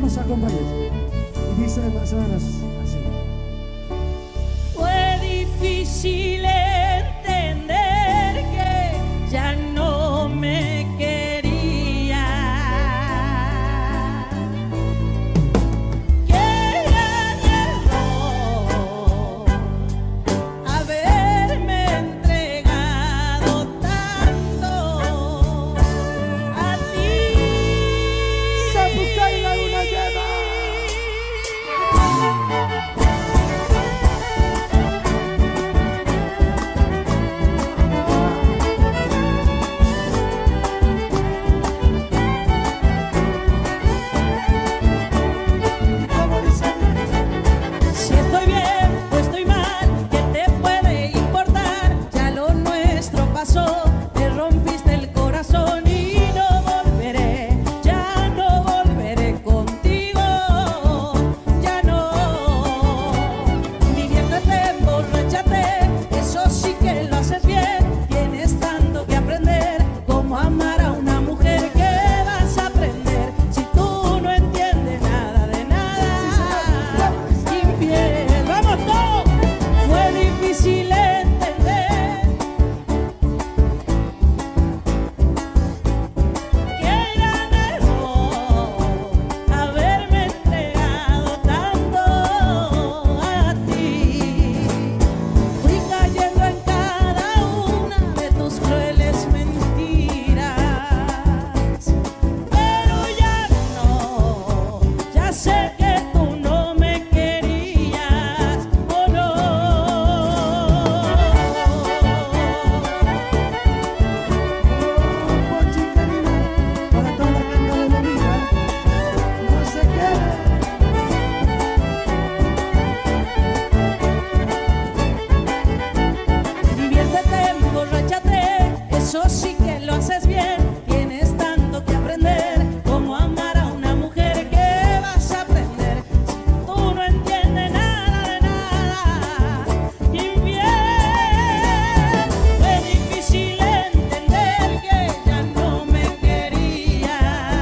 nos acompañes. Y dice más o menos así. Fue difícil entender que ya no me quería. Qué gran error haberme entregado tanto a ti. Zapucay, la luna llena. Si estoy bien o estoy mal, ¿qué te puede importar? Ya lo nuestro pasó, te rompiste el corazón y no volveré, ya no volveré contigo, ya no. Diviértete, emborráchate, eso sí que lo haces bien. Tienes tanto que aprender, cómo amar a una mujer. ¿Qué vas a aprender si tú no entiendes nada de nada? Infiel, vamos todos. Fue difícil entender qué gran error haberme entregado tanto a ti. Fui cayendo en cada una de tus crueles mentiras, pero ya no, ya sé que tú no me querías, ¿o no? Pochi querido, para toda la gente de la vida, no se quede. Diviértete, emborráchate, eso sí que lo haces bien. Tienes tanto que aprender, cómo amar a una mujer. ¿Qué vas a aprender si tú no entiendes nada de nada? Infiel, fue difícil entender que ya no me querías.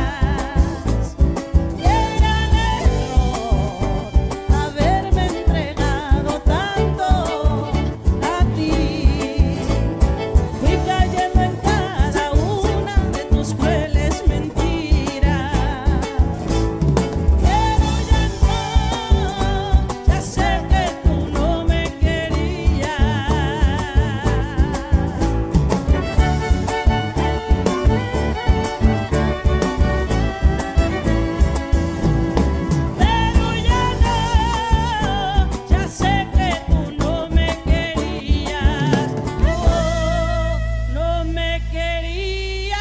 Qué gran error haberme entregado tanto a ti. Fui cayendo en cada una de tus crueles mentiras, pero ya no, ya sé que tú no me querías. Pero ya no, ya sé que tú no me querías, oh, no me querías.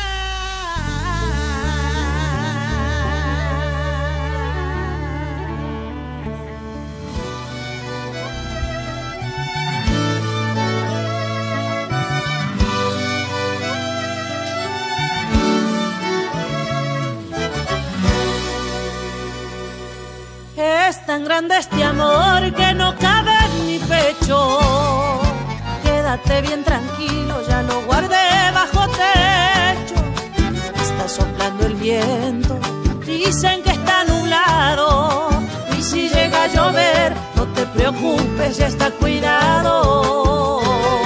Es tan grande este amor que no cabe en mi pecho. Quédate bien tranquilo, ya lo guardé bajo techo. Está soplando el viento, dicen que está nublado. Y si llega a llover, no te preocupes, ya está cuidado.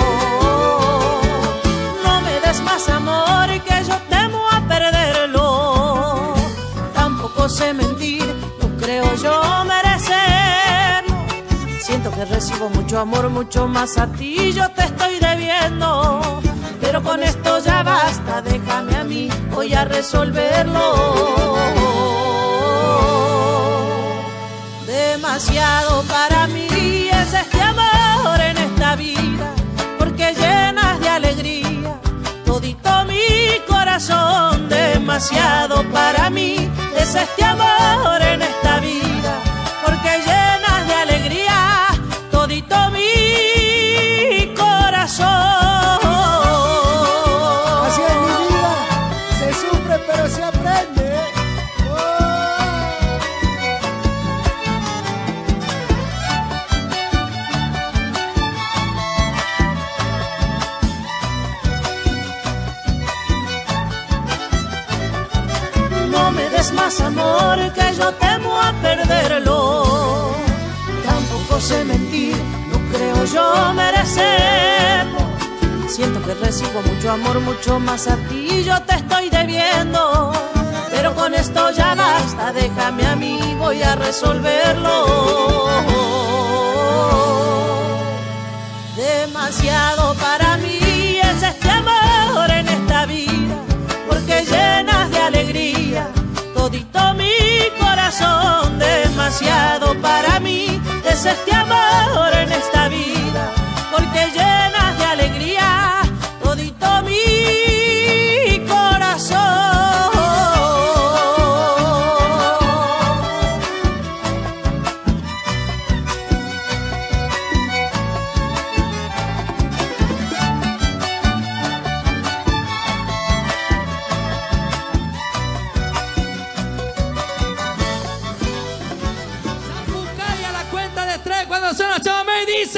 No me des más amor, que yo temo a perderlo. Tampoco sé mentir, no creo yo merecerlo. Siento que recibo mucho amor, mucho más a ti yo te estoy debiendo. Pero con esto ya basta, déjame a mí, voy a resolverlo. Demasiado para mí es este amor en esta vida, porque llenas de alegría todito mi corazón. Demasiado para mí es este amor en esta vida, porque llenas de alegría todito mi corazón. Así es mi vida, se sufre pero se aprende. No me des es más amor que yo temo a perderlo. Tampoco sé mentir, no creo yo merecerlo. Siento que recibo mucho amor, mucho más a ti, yo te estoy debiendo. Pero con esto ya basta, déjame a mí, voy a resolverlo. Demasiado para mí es este amor en esta vida, porque llenas de alegría todito mi corazón. Demasiado para mí es este amor en esta vida, porque llenas de alegría todito mi corazón. Suena chama y dice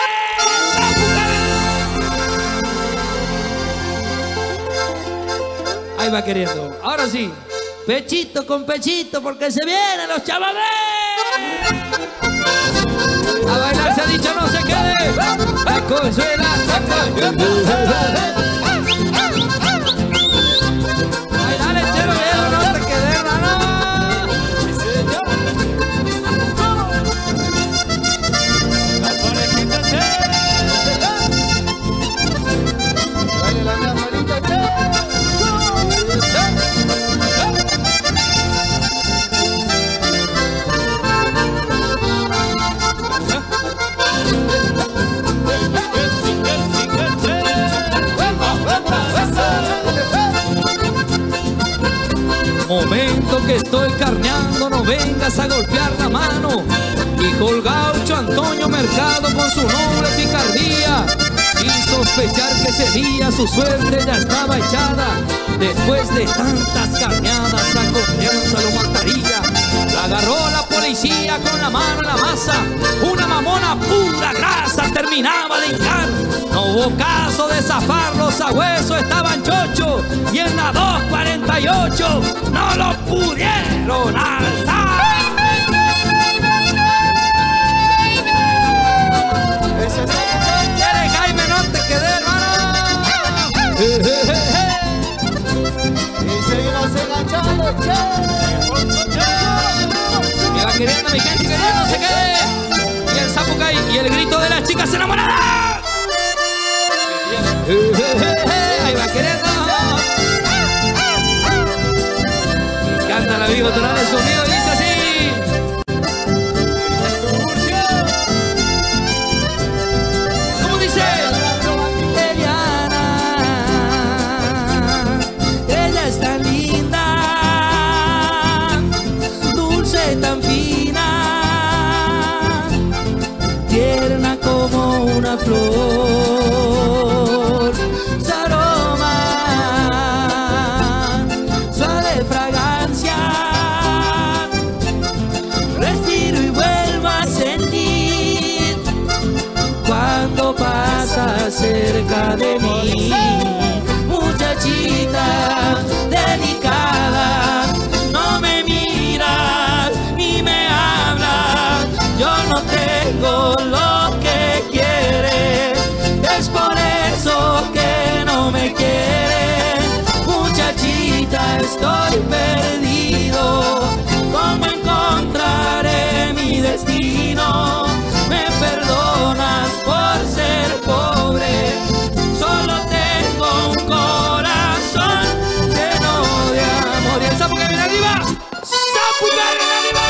ahí va queriendo. Ahora sí, pechito con pechito, porque se vienen los chavales. A bailar se ha dicho no se quede. La consuela, bailar chero, no te quedes, no. Momento que estoy carneando, no vengas a golpear la mano. Dijo el gaucho Antonio Mercado con su noble picardía, sin sospechar que ese día su suerte ya estaba echada. Después de tantas carneadas, la confianza lo mataría. La agarró la policía con la mano en la masa, una mamona pura grasa terminaba de hincar. No hubo caso de zafarlos, a hueso estaban chocho, y en la 248 no lo pudieron alzar. ¿Quieres, Jaime? No te quedes, hermano. Y seguimos enganchando, Me va queriendo, mi gente, que no se quede. Y el Zapucay y el grito de las chicas enamoradas. Ahí va queriendo. Y canta la Vigo Torales conmigo, dice así. ¿Cómo dice? Eliana, ella es tan linda, dulce, tan fina, tierna como una flor, su aroma, suave fragancia, respiro y vuelvo a sentir cuando pasa cerca de mí. Muchachita delicada, no me miras ni me hablas, yo no tengo lo que quieres, es por eso que no me quieres. Muchachita, estoy perdido, ¿cómo encontraré mi destino? Me perdonas por ser pobre, solo tengo un corazón lleno de amor. Y el sapo que viene arriba, sapo que viene arriba.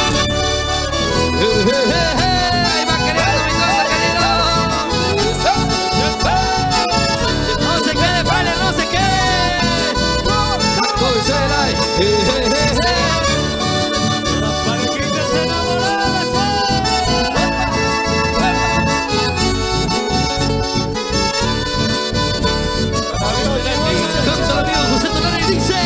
Ahí va queriendo, mi cosa querido. No se quede, vale, no se quede. La consuela. Las parejitas enamoradas. Canta el amigo José Tonari y dice: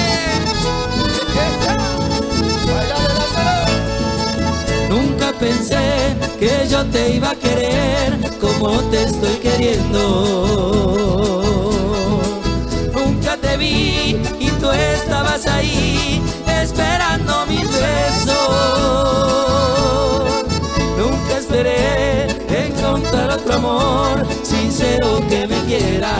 nunca pensé que yo te iba a querer como te estoy queriendo. Nunca te vi y tú estabas ahí esperándome. que me quieras.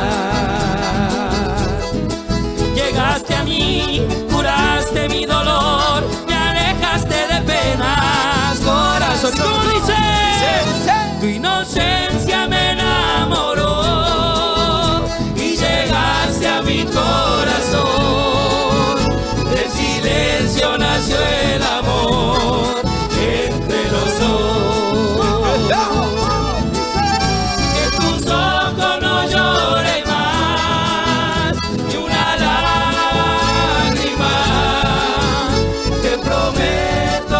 Llegaste a mí, curaste mi dolor, me alejaste de penas, corazón. ¿Cómo dice? Tu inocencia me enamoró y llegaste a mi corazón. Del silencio nació el amor entre los dos. Que tus ojos no lloren más ni una lágrima. Te prometo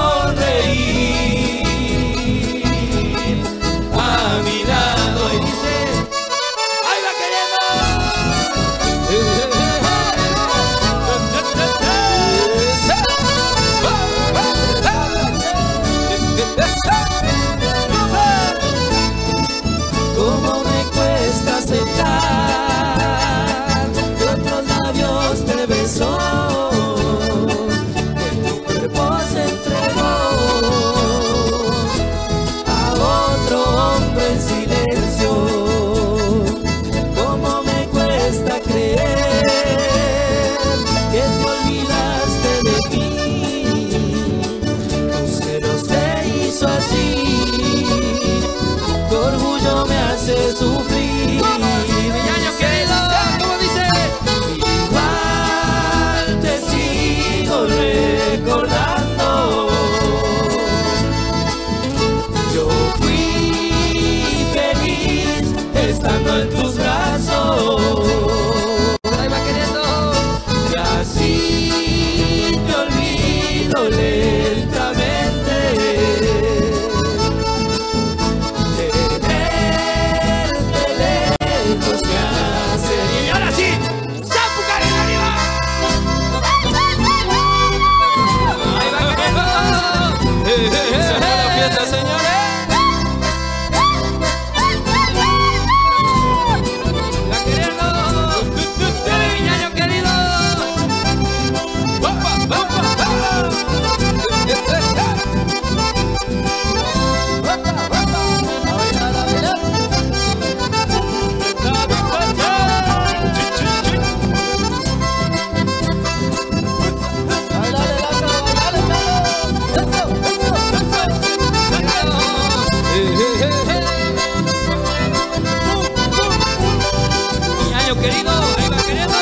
sonreír a mi lado. Y dice, ¡ahí va queriendo! Cómo me cuesta aceptar que otros labios te besó, que tu cuerpo se entregó a otro hombre en silencio. Cómo me cuesta creer que te olvidaste de mí. Tu celos te hizo así, tu orgullo me hace sufrir. Miñaño querido, ¿cómo dice? Igual te sigo recordando. Yo fui feliz estando en tus brazos. Ahí va queriendo. Y así te olvido lentamente. Tenerte lejos me hace. Y ahora sí, ¡Zapucari arriba! Ahí va queriendo. Se fue la fiesta, señores. Va queriendo. Miñaño querido. ¡Vapa, vapa, vapa! Miñaño querido, ahí va queriendo.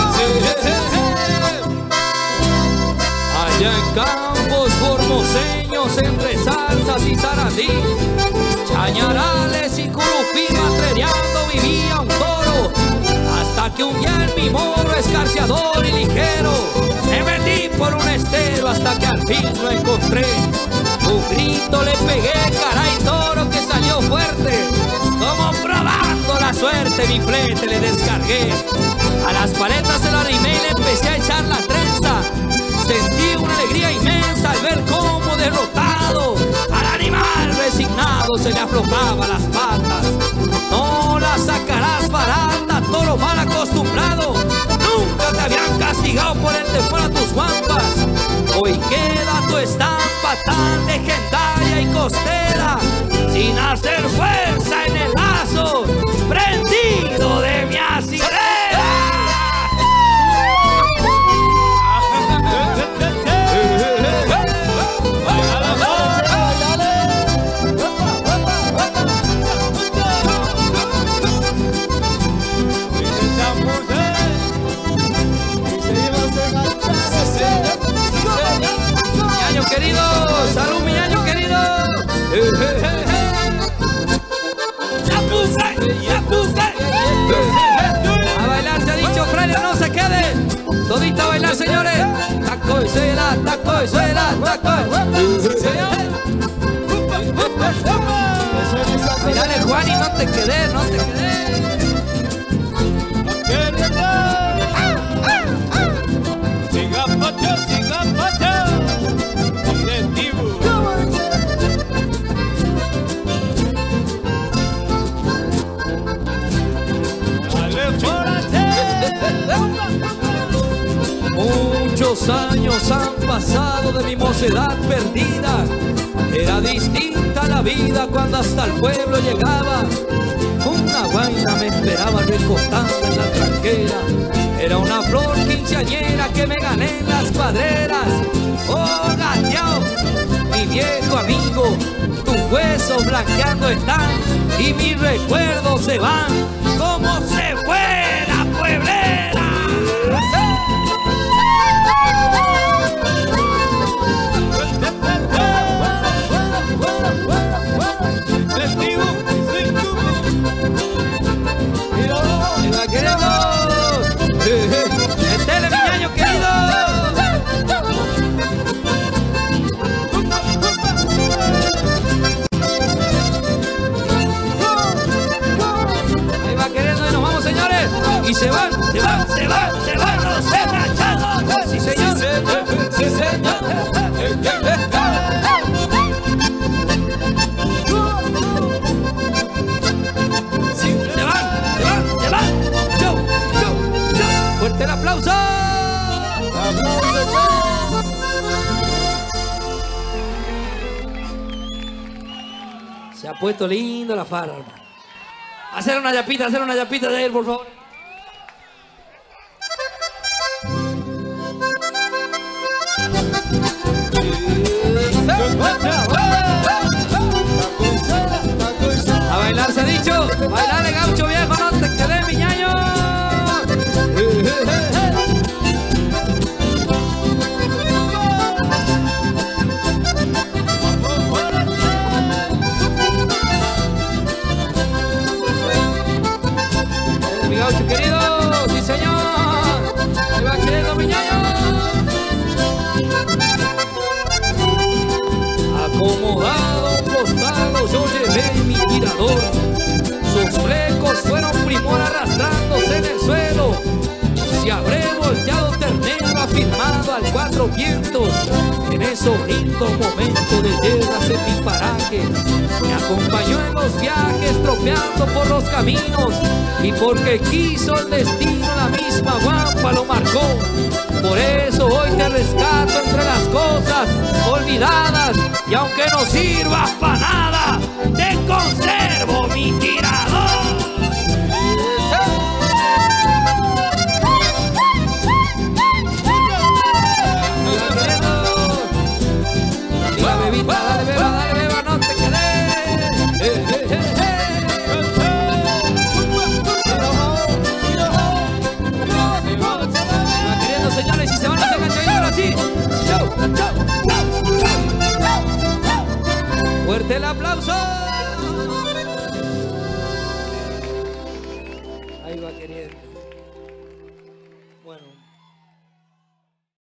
Allá en campos formoseños, entre salsas y sarandí, chañarales y curupí matrereando vivía un toro. Hasta que un día en mi morro escarciador y ligero me metí por un estero hasta que al fin lo encontré. Un grito le pegué, caray toro, que salió fuerte. Como probando la suerte mi flete le descargué. A las paletas se lo arrimé y le empecé a echar la trenza. Sentí una alegría inmensa al ver cómo derrotado al animal resignado se le aflojaba las patas. No la sacarás barata, toro mal acostumbrado. Nunca te habían castigado por el temor a tus guampas. Hoy queda tu estampa tan legendaria y costera, sin hacer fuerza en el lazo prendido de mi asidera. Miñaño querido, salud Miñaño querido. Ya puse. A bailar se ha dicho, Frelio, no se queden. Todita a bailar, señores. Taco y suela, taco y suela, taco. Bailale, Juan, y no te quedes, no te quedes. Siga pacho, directivo. Muchos años han pasado de mi mocedad perdida. Era distinta la vida cuando hasta el pueblo llegaba. Una guaina me esperaba recostada en la tranquera. Era una flor quinceañera que me gané en las cuadreras. Oh, gateao, mi viejo amigo, tus huesos blanqueando están y mis recuerdos se van como se fue la pueblera. ¡Entele, mi ñaño querido! Ahí va queriendo y nos vamos, señores. Y se van los enrachados. Sí, señor. Sí, señor. Se van. Chau. ¡Fuerte el aplauso! Se ha puesto lindo la farra, hermano. Hacer una yapita de él, por favor. A bailar se ha dicho. Bailale, gaucho viejo, no te quedes, mi ñaño. Mi gaucho querido, sí señor. Ahí va queriendo, mi ñaño. Acomodado un costado yo llevé mi tirador. Sus flecos fueron primor arrastrándose en el suelo. Si habré volteado ternero afirmado al cuatro vientos, en esos lindos momentos de guerras en mi paraje, me acompañó en los viajes tropeando por los caminos, y porque quiso el destino la misma guampa lo marcó. Por eso hoy te rescato entre las cosas olvidadas, y aunque no sirvas para nada, te conservo mi tirador. Dale beba, no te quedes. Va queriendo, señores, y se van a hacer ganchaditos así. Chau. Fuerte el aplauso. Ahí va queriendo.